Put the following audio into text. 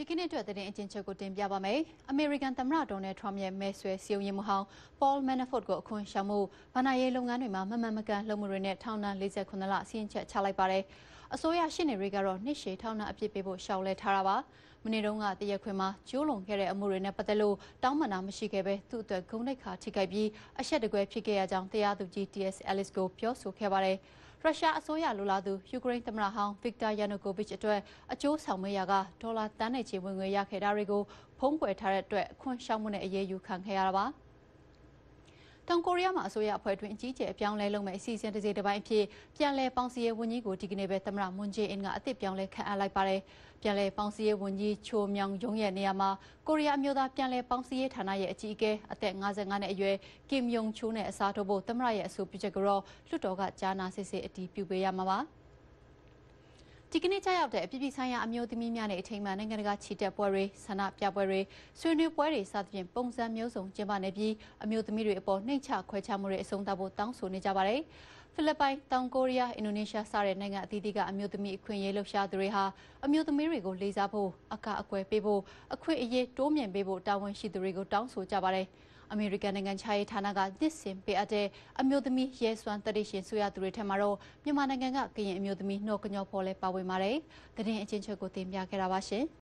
ဒီကနေ့အတွက်သတင်းအကျဉ်းချုပ်ကိုတင်ပြပါမယ်။အမေရိကန်သမ္မတဒေါ်နယ်ထရမ့်ရဲ့မဲဆွယ်စည်းရုံးရေးမှူးဟောင်း Paul Manafort ကိုအခွင့်ရှောင်မှုဗဏ္ဍာရေးလုပ်ငန်းတွေမှာမမှန်မကန်လုပ်မှုတွေနဲ့ထောင်ဒဏ်48လစီရင်ချက်ချလိုက်ပါတယ်။အစိုးရရှေ့နေတွေကတော့နှစ်ရှည်ထောင်ဒဏ်အပြစ်ပေးဖို့ရှောက်လဲထားတာပါ။မနေ့တုန်းကတရားခွင်မှာကျိုးလွန်ခဲ့တဲ့အမှုတွေနဲ့ပတ်သက်လို့တောင်းပန်တာမရှိခဲ့ပဲသူ့အတွက်ဂုဏ်သိက္ခာထိခိုက်ပြီးအရှက်တကွဲဖြစ်ခဲ့ရကြောင်းတရားသူကြီး T.S. Ellis ကိုပြောဆိုခဲ့ပါတယ်။ရုရှားအစိုးရလိုလားသူယူကရိန်းသမ္မတဟောင်း Viktor Yanukovych အတွက်အကျိုးဆောင်မရကဒေါ်လာတန်းနဲ့ချီဝင်ငွေရခဲ့တာတွေကိုဖုံးကွယ်ထားတဲ့အတွက်အခွင့်ရှောင်မှုနဲ့အရေးယူခံခဲ့ရတာပါ။တောင်ကိုရီးယားမှာအစိုးရအဖွဲ့တွင်အကြီးအကျယ်အပြောင်းလဲလုပ်မဲ့အစီအစဉ်တစ်စိတ်တစ်ပိုင်းအဖြစ်ပြန်လည်ပေါင်းစည်းရေးဝန်ကြီးကိုဒီကနေ့ပဲသမ္မတမွန်ဂျေးအင်းကအသစ်ပြောင်းလဲခန့်အပ်လိုက်ပါတယ်။ပြန်လည်ပေါင်းစည်းရေးဝန်ကြီးချိုမြောင်ယုံရဲ့နေရာမှာကိုရီးယားအမျိုးသားပြန်လည်ပေါင်းစည်းရေးဌာနရဲ့အကြီးအကဲအသက်55နှစ်အရွယ်ကင်ယုံချိုနဲ့အစားထိုးဖို့သမ္မတရဲ့အဆိုပြုချက်ကိုတော့လွှတ်တော်ကကြားနာစစ်ဆေးအတည်ပြုပေးရမှာပါ။ဒီကနေ့ကျရောက်တဲ့အပြည်ပြည်ဆိုင်ရာအမျိုးသမီးများနဲ့အထိမ်းအမှန်နိုင်ငံတကာချီတက်ပွဲတွေဆန္ဒပြပွဲတွေဆွေးနွေးပွဲတွေစသဖြင့်ပုံစံမျိုးစုံကျင်းပနေပြီးအမျိုးသမီးတွေအပေါ်နှိမ်ချခွဲခြားမှုတွေအဆုံးသတ်ဖို့တောင်းဆိုနေကြပါတယ်။ဖိလစ်ပိုင်တောင်ကိုရီးယားအင်ဒိုနီးရှားစတဲ့နိုင်ငံအသီးသီးကအမျိုးသမီးအခွင့်အရေးလှုပ်ရှားသူတွေဟာအမျိုးသမီးတွေကိုလေးစားဖို့အကာအကွယ်ပေးဖို့အခွင့်အရေးတိုးမြှင့်ပေးဖို့တာဝန်ရှိသူတွေကိုတောင်းဆိုကြပါတယ်။အမေရိကန်နိုင်ငံခြားရေးဌာနကနှစ်စဉ်ပေးအပ်တဲ့အမျိုးသမီးရဲစွမ်းတတိရှင်ဆိုရသူတွေထက်မှာတော့မြန်မာနိုင်ငံကကရင်အမျိုးသမီးနှောကညောဖော်လဲပါဝင်ပါတယ်။သတင်းအချင်းချုပ်ကိုတင်ပြခဲ့တာပါရှင်။